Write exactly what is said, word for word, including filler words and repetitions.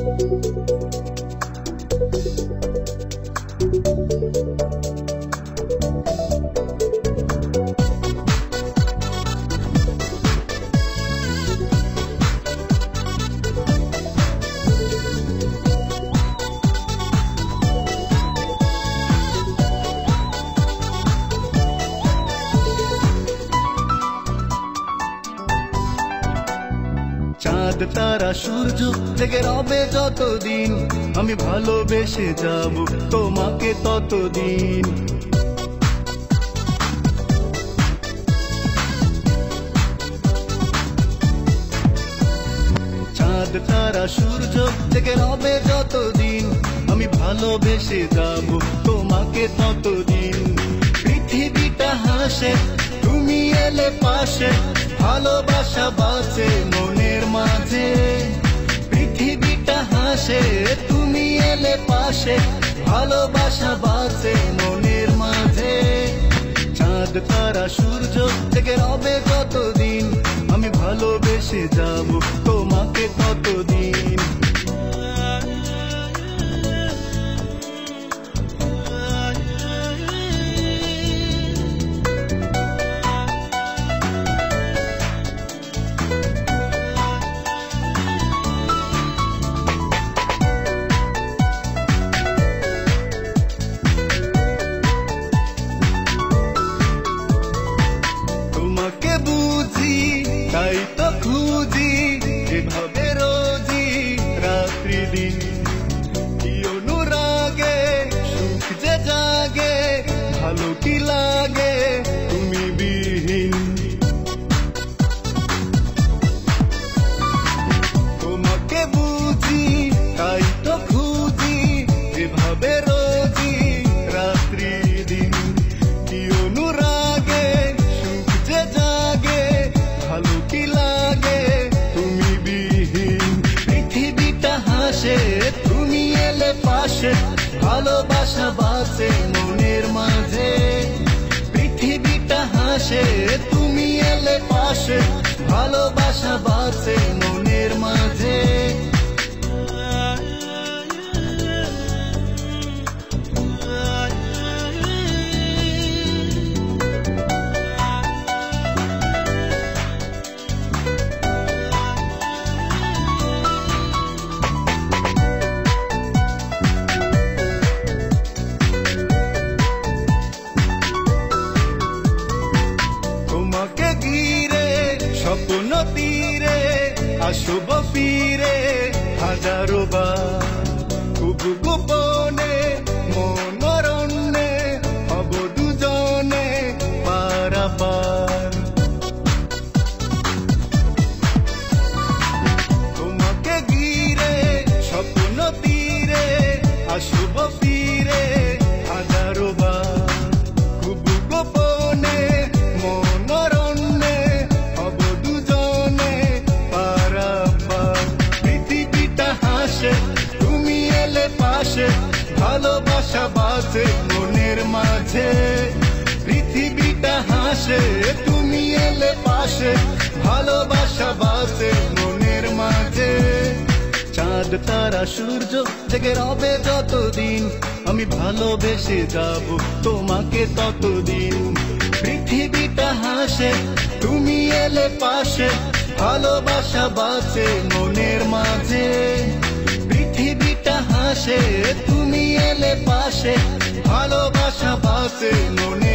চাঁদ তারা সূর্য জেগে রবে যতদিন, আমি ভালোবেসে যাব তোমাকে ততদিন। চাঁদ তারা সূর্য জেগে রবে যতদিন, আমি ভালোবেসে যাব তোমাকে ততদিন। পৃথিবীটা হাসে তুমি এলে পাশে, ভালোবাসা বাঁচে মনের মাঝে। পৃথিবীটা হাসে তুমি এলে পাশে, ভালোবাসা বাঁচে মনের মাঝে। চাঁদ তারা সূর্য জেগে রবে যতদিন, আমি ভালোবেসে যাব তোমাকে ততদিন। তাই তো খুঁজি এভাবে রোজি রাত্রি দিন, কি অনুরাগে সুখ যে জাগে, ভালো কি লাগে তুমি বিহীন। তোমাকে বুঝি তাই তো খুঁজি এভাবে রোজি রাত্রি দিন, কি অনুরাগে সুখ যে জাগে, ভালো কি লাগে তুমি বিহীন। পৃথিবীটা হাসে তুমি এলে পাশে, ভালোবাসা বাঁচে মনের মাঝে। পৃথিবীটা হাসে তুমি এলে পাশে, ভালোবাসা বাঁচে মনের মাঝে। তোমাকে ঘিরে স্বপ্ন তীরে আসব ফিরে হাজারো বার, খুব গোপনে মনোরণ্যে হব দুজনে পারাপার। তোমাকে ঘিরে স্বপ্ন তীরে আসব ফিরে হাজারো বার, খুব গোপনে মনোরণ্যে হব দুজনে পারাপার। পৃথিবীটা হাসে তুমি এলে পাশে, ভালোবাসা বাঁচে মনের মাঝে। পৃথিবীটা হাসে তুমি এলে পাশে, ভালোবাসা বাঁচে মনের মাঝে। চাঁদ তারা সূর্য জেগে রবে যতদিন, আমি ভালোবেসে যাব তোমাকে ততদিন। পৃথিবীটা হাসে তুমি এলে পাশে, ভালোবাসা বাঁচে মনের মাঝে। পৃথিবীটা হাসে তুমি এলে পাশে, ভালোবাসা বাঁচে মনের